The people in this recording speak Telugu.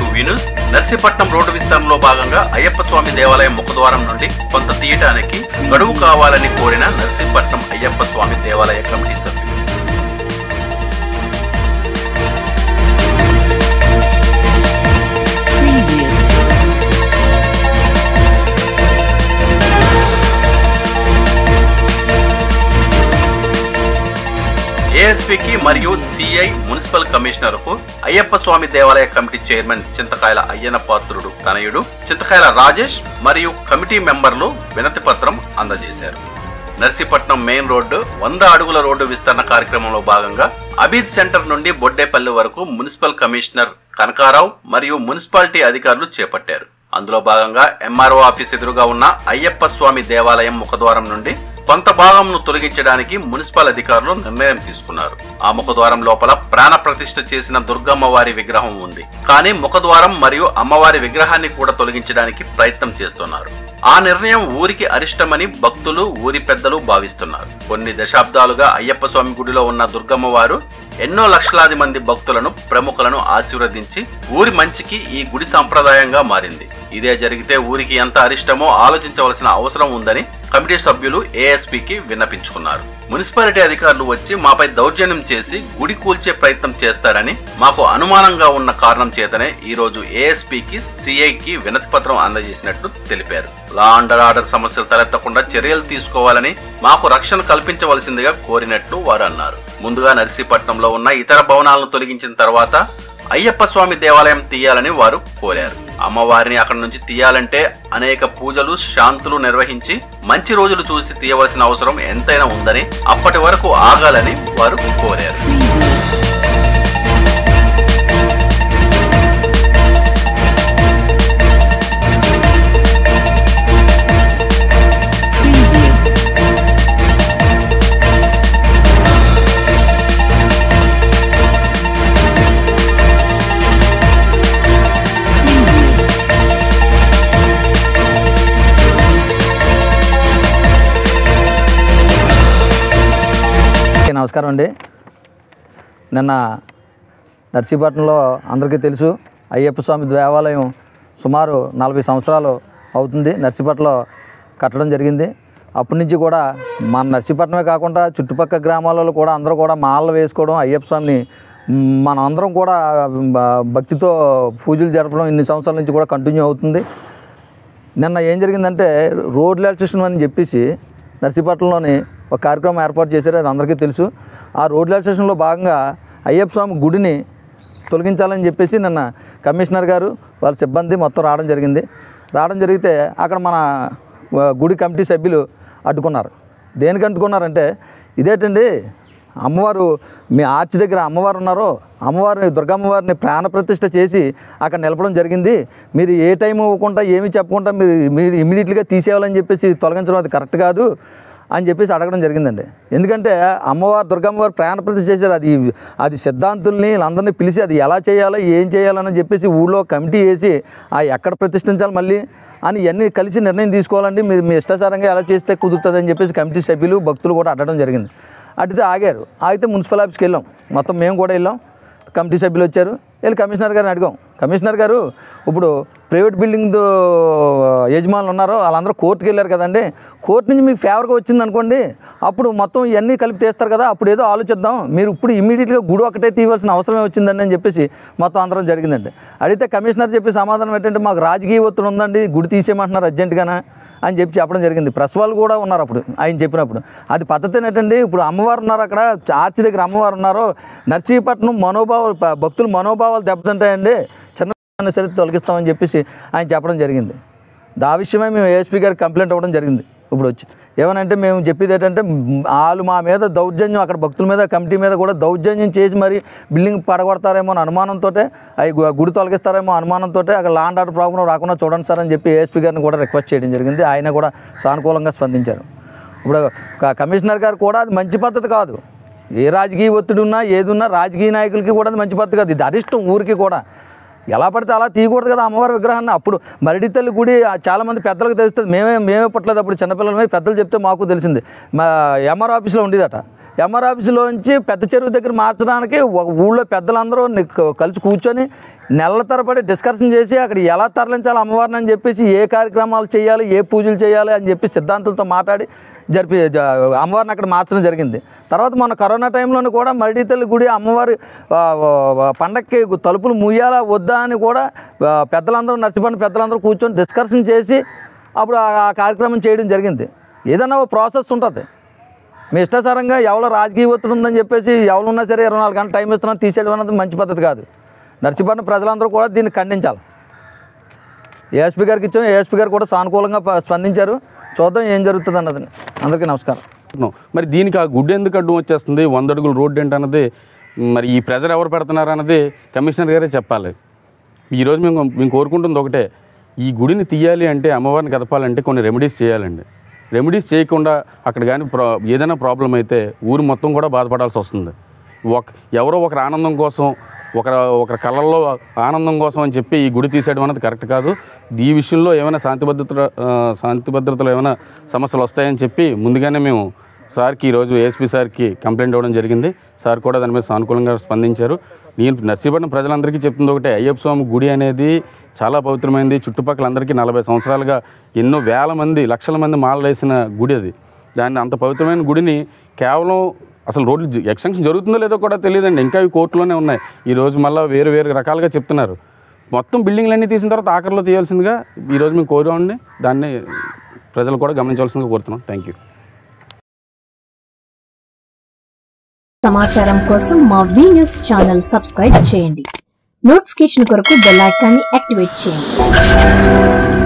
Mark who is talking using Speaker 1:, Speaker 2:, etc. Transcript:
Speaker 1: వినూస్. నర్సీపట్నం రోడ్డు విస్తరణలో భాగంగా అయ్యప్ప స్వామి దేవాలయం ముఖద్వారం నుండి కొంత తీయటానికి గడువు కావాలని కోరిన నర్సీపట్నం అయ్యప్ప స్వామి దేవాలయ కమిటీ సభ్యులు. ఏఎస్పీకి మరియు సిఐ మున్సిపల్ కమిషనర్కు అయ్యప్ప స్వామి దేవాలయ కమిటీ చైర్మన్ చింతకాయల అయ్యన్నపాత్రుడు తనయుడు చింతకాయల రాజేష్ మరియు కమిటీ మెంబర్లు వినతి పత్రం అందజేశారు. నర్సీపట్నం మెయిన్ రోడ్డు 100 అడుగుల రోడ్డు విస్తరణ కార్యక్రమంలో భాగంగా అబీద్ సెంటర్ నుండి బొడ్డేపల్లి వరకు మున్సిపల్ కమిషనర్ కనకారావు మరియు మున్సిపాలిటీ అధికారులు చేపట్టారు. అందులో భాగంగా ఎంఆర్ఓ ఆఫీస్ ఎదురుగా ఉన్న అయ్యప్ప స్వామి దేవాలయం ముఖద్వారం నుండి కొంత భాగంను తొలగించడానికి మున్సిపల్ అధికారులు నిర్ణయం తీసుకున్నారు. ఆ ముఖద్వారం లోపల ప్రాణ ప్రతిష్ఠ చేసిన దుర్గమ్మ వారి విగ్రహం ఉంది. కానీ ముఖద్వారం మరియు అమ్మవారి విగ్రహాన్ని కూడా తొలగించడానికి ప్రయత్నం చేస్తున్నారు. ఆ నిర్ణయం ఊరికి అరిష్టమని భక్తులు, ఊరి పెద్దలు భావిస్తున్నారు. కొన్ని దశాబ్దాలుగా అయ్యప్ప స్వామి గుడిలో ఉన్న దుర్గమ్మ వారు ఎన్నో లక్షలాది మంది భక్తులను, ప్రముఖులను ఆశీర్వదించి ఊరి మంచికి ఈ గుడి సాంప్రదాయంగా మారింది. ఇదే జరిగితే ఊరికి ఎంత అరిష్టమో ఆలోచించవలసిన అవసరం ఉందని కమిటీ సభ్యులు ఏఎస్పీకి విన్నపించుకున్నారు. మున్సిపాలిటీ అధికారులు వచ్చి మాపై దౌర్జన్యం చేసి గుడి కూల్చే ప్రయత్నం చేస్తారని మాకు అనుమానంగా ఉన్న కారణం చేతనే ఈ రోజు ఏఎస్పీకి, సిఐకి వినతి పత్రం అందజేసినట్లు తెలిపారు. లా అండ్ ఆర్డర్ సమస్యలు తలెత్తకుండా చర్యలు తీసుకోవాలని, మాకు రక్షణ కల్పించవలసిందిగా కోరినట్లు వారు అన్నారు. ముందుగా నర్సీపట్నంలో ఉన్న ఇతర భవనాలను తొలగించిన తర్వాత అయ్యప్ప స్వామి దేవాలయం తీయాలని వారు కోరారు. అమ్మవారిని అక్కడి నుంచి తీయాలంటే అనేక పూజలు, శాంతులు నిర్వహించి మంచి రోజులు చూసి తీయవలసిన అవసరం ఎంతైనా ఉందని, అప్పటి వరకు ఆగాలని వారు కోరారు.
Speaker 2: నమస్కారం అండి. నిన్న నర్సీపట్నంలో అందరికీ తెలుసు, అయ్యప్ప స్వామి దేవాలయం సుమారు 40 సంవత్సరాలు అవుతుంది నర్సీపట్నంలో కట్టడం జరిగింది. అప్పటి నుంచి కూడా మన నర్సీపట్నమే కాకుండా చుట్టుపక్కల గ్రామాలలో కూడా అందరూ కూడా మాలలు వేసుకోవడం, అయ్యప్ప స్వామిని మనం అందరం కూడా భక్తితో పూజలు జరపడం ఇన్ని సంవత్సరాల నుంచి కూడా కంటిన్యూ అవుతుంది. నిన్న ఏం జరిగిందంటే రోడ్ రిలాక్సేషన్ అని చెప్పేసి నర్సీపట్నంలోని ఒక కార్యక్రమం ఏర్పాటు చేశారు, అది అందరికీ తెలుసు. ఆ రోడ్ రిలాక్సేషన్లో భాగంగా అయ్యప్ప స్వామి గుడిని తొలగించాలని చెప్పేసి నిన్న కమిషనర్ గారు వాళ్ళ సిబ్బంది మొత్తం రావడం జరిగితే అక్కడ మన గుడి కమిటీ సభ్యులు అడ్డుకున్నారు. దేనికి అడ్డుకున్నారంటే, ఇదేంటండి అమ్మవారు మీ ఆర్చి దగ్గర అమ్మవారు ఉన్నారో, అమ్మవారిని దుర్గమ్మవారిని ప్రాణ ప్రతిష్ఠ చేసి అక్కడ నిలపడం జరిగింది. మీరు ఏ టైం ఇవ్వకుండా ఏమీ చెప్పకుండా మీరు ఇమ్మీడియట్గా తీసేయాలని చెప్పేసి తొలగించడం అది కరెక్ట్ కాదు అని చెప్పేసి అడగడం జరిగిందండి. ఎందుకంటే అమ్మవారు దుర్గమ్మవారు ప్రాణ ప్రతిష్ఠ చేశారు. అది సిద్ధాంతుల్ని వీళ్ళందరినీ పిలిచి అది ఎలా చేయాలో ఏం చేయాలని చెప్పేసి ఊళ్ళో కమిటీ వేసి ఎక్కడ ప్రతిష్ఠించాలి మళ్ళీ అని ఇవన్నీ కలిసి నిర్ణయం తీసుకోవాలండి. మీరు మీ ఇష్టాచారంగా ఎలా చేస్తే కుదురుతుంది అని చెప్పేసి కమిటీ సభ్యులు, భక్తులు కూడా అడగడం జరిగింది. అడిగితే ఆగారు. ఆగితే మున్సిపల్ ఆఫీస్కి వెళ్ళాం, మొత్తం మేము కూడా వెళ్ళాం, కమిటీ సభ్యులు వచ్చారు. వెళ్ళి కమిషనర్ గారిని అడిగాం, కమిషనర్ గారు ఇప్పుడు ప్రైవేట్ బిల్డింగ్ యజమానులు ఉన్నారో వాళ్ళందరూ కోర్టుకి వెళ్ళారు కదండి, కోర్టు నుంచి మీకు ఫేవర్గా వచ్చింది అనుకోండి, అప్పుడు మొత్తం ఇవన్నీ కలిపి తీస్తారు కదా, అప్పుడు ఏదో ఆలోచిద్దాం, మీరు ఇప్పుడు ఇమ్మీడియట్గా గుడి ఒకటే తీయవలసిన అవసరమే వచ్చిందండి అని చెప్పేసి మొత్తం అందరం జరిగిందండి. అడిగితే కమిషనర్ చెప్పే సమాధానం ఏంటంటే, మాకు రాజకీయ ఒత్తిడి ఉందండి, గుడి తీసేయమంటున్నారు అర్జెంటుగానే అని చెప్పడం జరిగింది. ప్రెస్ వాళ్ళు కూడా ఉన్నారు అప్పుడు ఆయన చెప్పినప్పుడు. అది పద్ధతి ఏంటండి, ఇప్పుడు అమ్మవారు ఉన్నారు అక్కడ ఆర్చి దగ్గర అమ్మవారు ఉన్నారు, నర్సీపట్నం భక్తుల మనోభావాలు దెబ్బతింటాయండి, చిన్న సరే తొలగిస్తామని చెప్పేసి ఆయన చెప్పడం జరిగింది. ఆ విషయమే మేము ఏఎస్పీ గారికి కంప్లైంట్ అవ్వడం జరిగింది. ఇప్పుడు వచ్చి ఏమనంటే, మేము చెప్పేది ఏంటంటే, వాళ్ళు మా మీద దౌర్జన్యం, అక్కడ భక్తుల మీద కమిటీ మీద కూడా దౌర్జన్యం చేసి మరి బిల్డింగ్ పడగొడతారేమో అని అనుమానంతో, అవి గుడి తొలగిస్తారేమో అనుమానంతో అక్కడ లా అండ్ ఆర్డర్ ప్రాబ్లం రాకుండా చూడండి సార్ అని చెప్పి ఏఎస్పీ గారిని కూడా రిక్వెస్ట్ చేయడం జరిగింది. ఆయన కూడా సానుకూలంగా స్పందించారు. ఇప్పుడు కమిషనర్ గారు కూడా అది మంచి పద్ధతి కాదు, ఏ రాజకీయ ఒత్తిడి ఉన్నా ఏది ఉన్నా రాజకీయ నాయకులకి కూడా అది మంచి పద్ధతి కాదు, ఇది అరిష్టం ఊరికి కూడా. ఎలా పడితే అలా తీయకూడదు కదా అమ్మవారి విగ్రహాన్ని. అప్పుడు మరిడి తల్లి గుడి చాలామంది పెద్దలకు తెలుస్తుంది, మేమే పుట్టలేదు అప్పుడు చిన్నపిల్లలమే, పెద్దలు చెప్తే మాకు తెలిసింది. మా ఎంఆర్ ఆఫీస్లో ఉండేదట, ఎంఆర్ ఆఫీసులోంచి పెద్ద చెరువు దగ్గర మార్చడానికి ఒక ఊళ్ళో పెద్దలందరూ కలిసి కూర్చొని నెలల తరబడి డిస్కషన్ చేసి అక్కడ ఎలా తరలించాలి అమ్మవారిని అని చెప్పేసి ఏ కార్యక్రమాలు చేయాలి ఏ పూజలు చేయాలి అని చెప్పి సిద్ధాంతులతో మాట్లాడి అమ్మవారిని అక్కడ మార్చడం జరిగింది. తర్వాత మన కరోనా టైంలోని కూడా మరిడితల్లి గుడి అమ్మవారి పండక్కి తలుపులు ముయ్యాలా వద్దా అని కూడా పెద్దలందరూ నర్సిపట్నం పెద్దలందరూ కూర్చొని డిస్కషన్ చేసి అప్పుడు ఆ కార్యక్రమం చేయడం జరిగింది. ఏదైనా ఒక ప్రాసెస్ ఉంటుంది. మీ ఇష్టాసారంగా ఎవరో రాజకీయ ఒత్తిడి ఉందని చెప్పేసి ఎవరు ఉన్నా సరే 24 గంటలు టైం ఇస్తున్నా తీసేయడం అనేది మంచి పద్ధతి కాదు. నర్సిపట్నం ప్రజలందరూ కూడా దీన్ని ఖండించాలి. ఏఎస్పీ గారికి ఇచ్చాం, ఏఎస్పీ గారు కూడా సానుకూలంగా స్పందించారు. చూద్దాం ఏం జరుగుతుంది అన్నది. అందరికీ నమస్కారం.
Speaker 3: మరి దీనికి ఆ గుడ్డు ఎందుకు అడ్డం వచ్చేస్తుంది, 100 అడుగుల రోడ్డు ఏంటన్నది మరి ఈ ప్రెజర్ ఎవరు పెడుతున్నారు అన్నది కమిషనర్ గారే చెప్పాలి. ఈరోజు మేము కోరుకుంటుంది ఒకటే, ఈ గుడిని తీయాలి అంటే అమ్మవారిని కదపాలంటే కొన్ని రెమెడీస్ చేయాలండి. రెమెడీస్ చేయకుండా అక్కడ కానీ ఏదైనా ప్రాబ్లం అయితే ఊరు మొత్తం కూడా బాధపడాల్సి వస్తుంది. ఎవరో ఒకరి ఆనందం కోసం ఒకరి కళ్ళల్లో ఆనందం కోసం అని చెప్పి ఈ గుడి తీసేయడం అనేది కరెక్ట్ కాదు. ఈ విషయంలో ఏమైనా శాంతి భద్రతలు ఏమైనా సమస్యలు వస్తాయని చెప్పి ముందుగానే మేము సార్కి ఈరోజు ఏఎస్పీ సార్కి కంప్లైంట్ ఇవ్వడం జరిగింది. సార్ కూడా దాని మీద సానుకూలంగా స్పందించారు. నేను నర్సీపట్నం ప్రజలందరికీ చెప్తుంది ఒకటే, అయ్యప్ప స్వామి గుడి అనేది చాలా పవిత్రమైనది. చుట్టుపక్కల అందరికీ 40 సంవత్సరాలుగా ఎన్నో వేల మంది లక్షల మంది మాలలు వేసిన గుడి అది. దాన్ని అంత పవిత్రమైన గుడిని కేవలం అసలు రోడ్లు ఎక్స్టెన్షన్ జరుగుతుందో లేదో కూడా తెలియదండి. ఇంకా ఇవి కోర్టులోనే ఉన్నాయి. ఈరోజు మళ్ళీ వేరు రకాలుగా చెప్తున్నారు. మొత్తం బిల్డింగ్లన్నీ తీసిన తర్వాత ఆఖరిలో తీయాల్సిందిగా ఈరోజు మేము కోరామండి. దాన్ని ప్రజలు కూడా గమనించాల్సిందిగా కోరుతున్నాం. Thank you.
Speaker 4: సమాచారం కోసం మా వి న్యూస్ ఛానల్ సబ్స్క్రైబ్ చేయండి. నోటిఫికేషన్ కొరకు బెల్ ఐకాన్ని యాక్టివేట్ చేయండి.